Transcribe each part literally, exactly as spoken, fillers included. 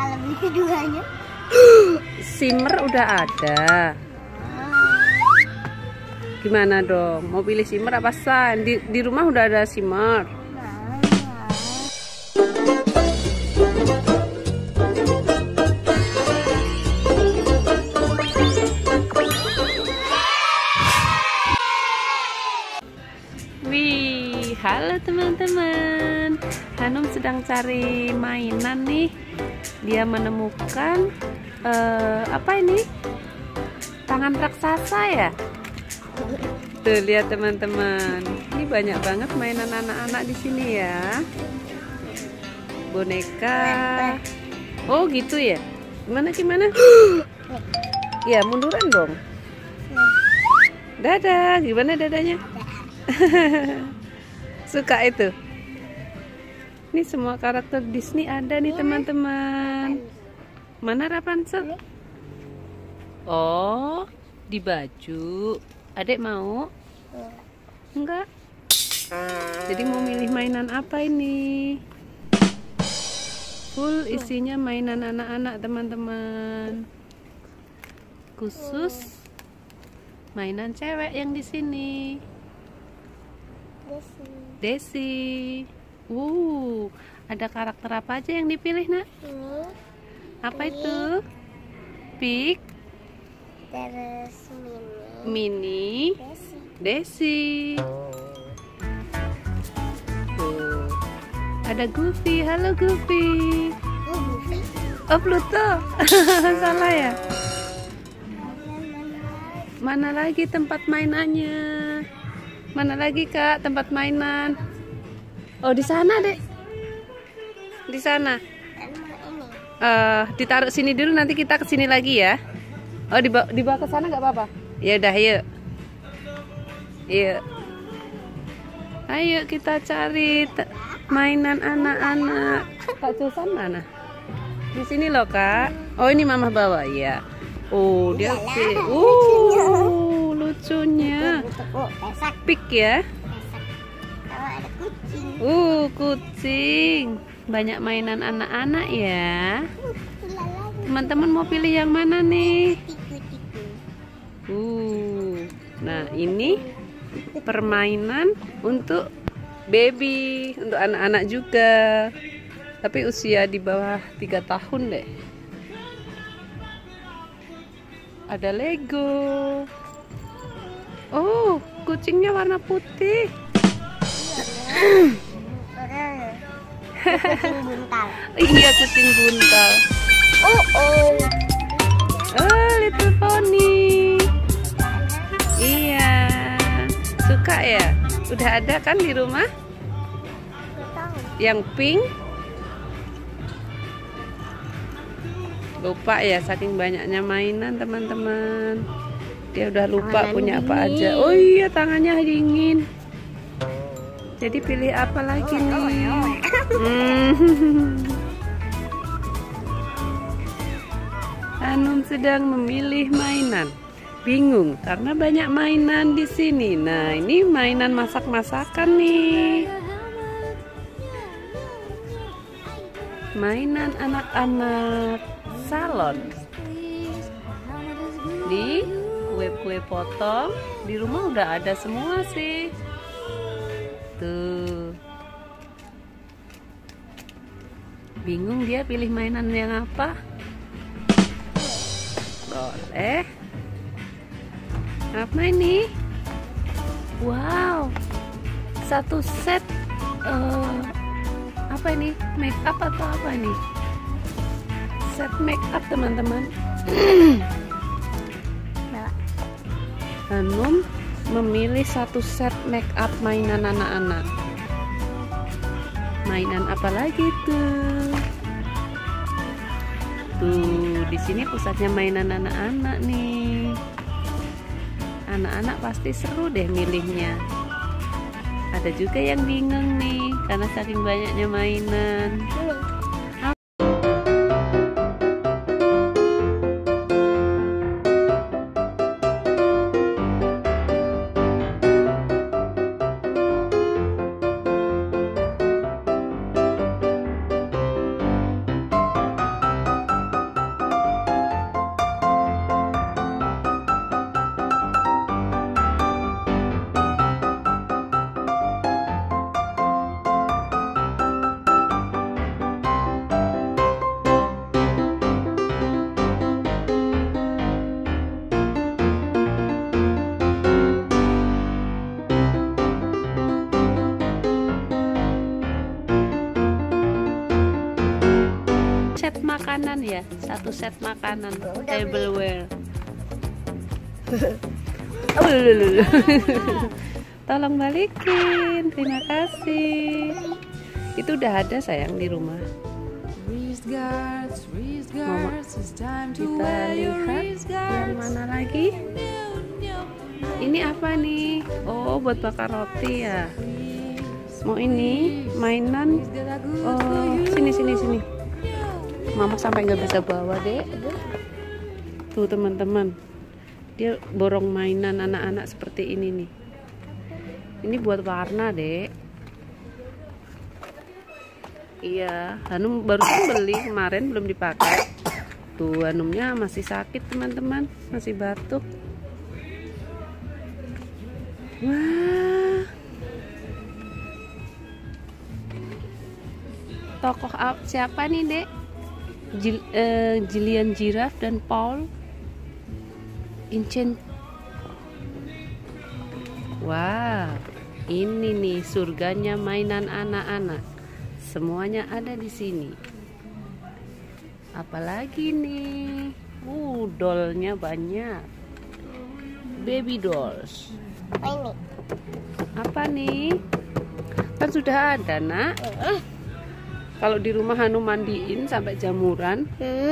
Kalau beli keduanya. Simmer udah ada. Gimana dong? Mau pilih simmer apa Sun? Di, di rumah udah ada simmer. Wih, halo teman-teman. Hanum sedang cari mainan nih. Dia menemukan uh, apa ini? Tangan raksasa ya? Tuh lihat teman-teman. Ini banyak banget mainan anak-anak di sini ya. Boneka. Oh gitu ya? Gimana gimana? Ya munduran dong. Dadah. Gimana dadanya? Suka itu. Ini semua karakter Disney ada nih teman-teman. Mana Rapunzel? Oh, di baju. Adek mau? Enggak. Jadi mau milih mainan apa ini? Full isinya mainan anak-anak teman-teman. Khusus mainan cewek yang di sini. Desi. Desi. Uh, ada karakter apa aja yang dipilih, Nak? Ini. Apa itu? Pig. Terus mini. Mini. Desi. Desi. Tuh. Ada Goofy. Halo Goofy. Oh, Goofy. Oh, Pluto. Salah ya? Mana lagi tempat mainannya? Mana lagi Kak tempat mainan? Oh di sana dek. Di sana. Ini. Uh, ditaruh sini dulu nanti kita ke sini lagi ya. Oh dibawa dibawa ke sana nggak apa-apa? Ya udah yuk. Yuk. Ayo kita cari mainan anak-anak. Kak Josan mana? Di sini loh Kak. Oh ini Mama bawa ya. Oh dia sih. Uh lucunya. Pik ya. Kalau ada kucing. Uh kucing. Banyak mainan anak-anak ya. Teman-teman mau pilih yang mana nih? Uh, nah ini permainan untuk baby, untuk anak-anak juga. Tapi usia di bawah tiga tahun deh. Ada Lego. Oh, kucingnya warna putih. Kucing buntal. Iya, kucing buntal. Oh, oh. Oh, Little Pony. Iya. Suka ya? Udah ada kan di rumah? Yang pink? Lupa ya, saking banyaknya mainan teman-teman. Dia udah lupa Tangan punya apa dingin. aja. Oh iya, tangannya dingin. Jadi pilih apa lagi nih? Hmm. Hanum sedang memilih mainan. Bingung karena banyak mainan di sini. Nah, ini mainan masak-masakan nih. Mainan anak-anak salon. Di kue-kue potong di rumah udah ada semua sih. Tuh. Bingung dia pilih mainan yang apa? Boleh. Apa ini? Wow. Satu set uh, apa ini? Make up atau apa ini? Set make up teman-teman. Hanum memilih satu set make up mainan anak-anak. Mainan apa lagi tuh? Tuh, di sini pusatnya mainan anak-anak nih. Anak-anak pasti seru deh milihnya. Ada juga yang bingung nih karena saking banyaknya mainan. set makanan ya, satu set makanan, tableware. Oh, lulu. Tolong balikin, terima kasih. Itu udah ada sayang di rumah. Mama, kita lihat yang mana lagi. Ini apa nih? Oh, buat bakar roti ya. Mau ini mainan. Oh, sini sini sini. Mama sampai nggak bisa bawa deh. Tuh teman-teman, dia borong mainan anak-anak seperti ini nih. Ini buat warna dek. Iya, Hanum barusan beli kemarin belum dipakai. Tuh Hanumnya masih sakit teman-teman, masih batuk. Wah, tokoh siapa nih dek? Jil, uh, Jillian Giraffe dan Paul Incen. Wow, ini nih surganya mainan anak-anak. Semuanya ada di sini. Apalagi nih? Uh, dollnya banyak. Baby dolls. Ini. Apa nih? Kan sudah ada, Nak. Kalau di rumah Hanum mandiin sampai jamuran.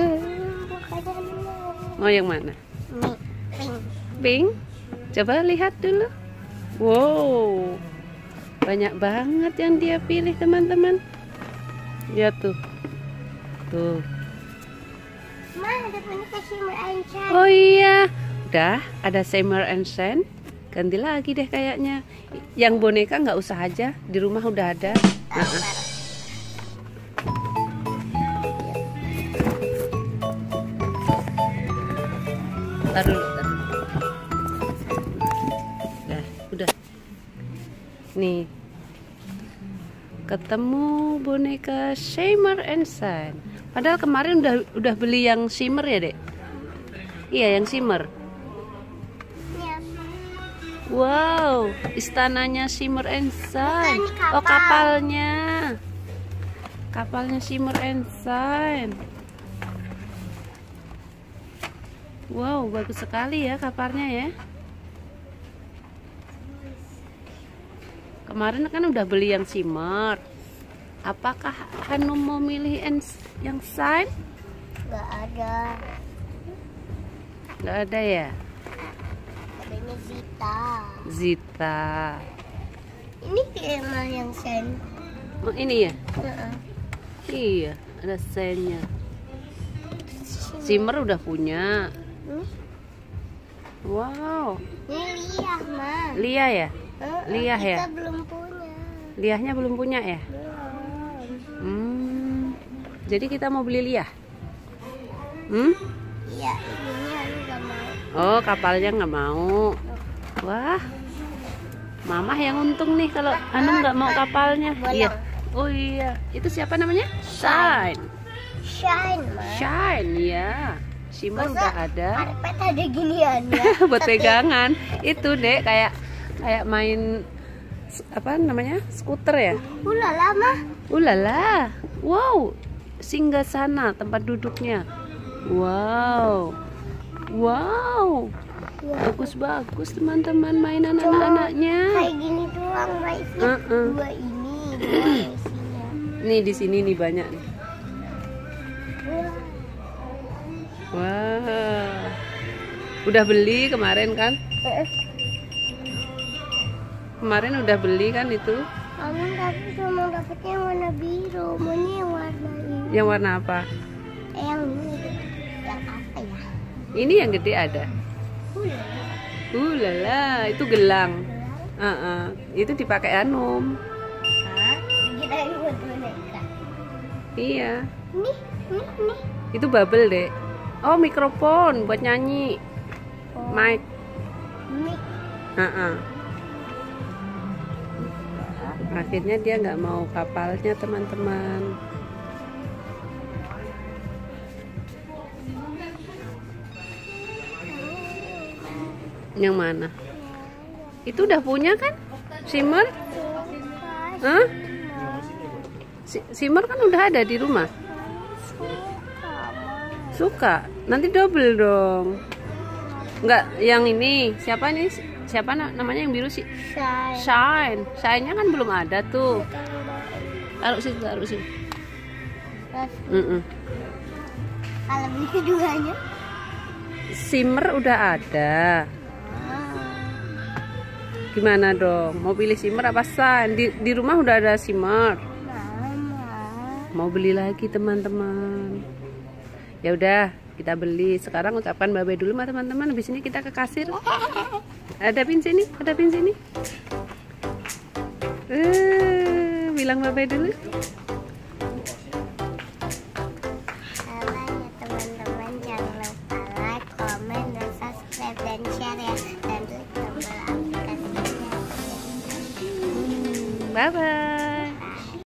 Mau yang mana? Pink. Coba lihat dulu. Wow, banyak banget yang dia pilih teman-teman. Lihat tuh, tuh. Ma, ada boneka Shimmer and Shine. Oh iya, udah ada Shimmer and Shine. Ganti lagi deh kayaknya. Yang boneka nggak usah aja, di rumah udah ada. Nah, taruh dulu, taruh. Udah, udah. Nih, ketemu boneka Shimmer and Shine. Padahal kemarin udah udah beli yang shimmer ya dek. Iya yang shimmer. Wow, istananya Shimmer and Shine. Kapal. Oh kapalnya, kapalnya Shimmer and Shine. Wow, bagus sekali ya kapalnya ya. Kemarin kan udah beli yang Shimmer. Apakah Hanum mau milih yang Shine? Gak ada. Gak ada ya? Adanya Zita. Zita. Ini tema yang Shine. Oh ini ya? Uh-uh. Iya, ada Shine-nya. Shimmer udah punya. Hmm? Wow. Ini Lia, Ma. Lia ya? Uh-uh, Lia kita ya? belum punya. Liahnya belum punya ya? Belum. Hmm. Jadi kita mau beli Lia? Hmm? Iya, ininya aku gak mau. Oh, kapalnya nggak mau. Wah, Mama yang untung nih kalau Hanum nggak mau kapalnya. Bolong. Iya. Oh iya, itu siapa namanya? Shine. Shine, Ma. Shine ya. Shimmer Masa udah ada. karpet ada ginian ya. Buat pegangan. Itu dek kayak kayak main apa namanya? Skuter ya? Ulala, Ma. Ulala. Wow. Singgah sana tempat duduknya. Wow. Wow. Ya. Bagus-bagus teman-teman mainan anak-anaknya. Kayak gini doang, Ma. Isinya Uh-uh. dua ini, dua isinya. Nih di sini nih banyak nih. Wah. Udah beli kemarin kan? Eh, Kemarin udah beli kan itu? kamu tapi cuma dapetnya yang warna biru, maunya yang warna ini. Yang warna apa? Eh, yang ini, yang apa ya? Ini yang gede ada. Ulala. Uh lala, itu gelang. Uh-uh. Itu dipakai Hanum. Hah? Kirain buat boneka. Iya. Nih, nih, nih. Itu bubble deh. Oh mikrofon buat nyanyi. Oh, Mic. mic. Uh-uh. Akhirnya dia nggak mau kapalnya teman-teman. Yang mana? Itu udah punya kan? Shimmer? Hah? Si- Shimmer kan udah ada di rumah. Suka? Nanti double dong. Enggak, yang ini siapa nih? Siapa na- namanya yang biru sih? Shine. Shine. Shine-nya kan belum ada tuh. Taruh sih, taruh sih. Terus Mm-mm. kalau beli keduanya? Shimmer udah ada. Gimana dong? Mau pilih shimmer apa shine? Di, di rumah udah ada shimmer. Mama. Mau beli lagi teman-teman. Ya udah, kita beli. Sekarang ucapkan bye-bye dulu sama teman-teman. Habis ini kita ke kasir. Ada pin sini, ada pin sini. Eh, bilang bye-bye dulu. Bye ya teman-teman, jangan lupa like, comment, dan subscribe dan share ya, dan klik tombol aplikasinya. Bye-bye.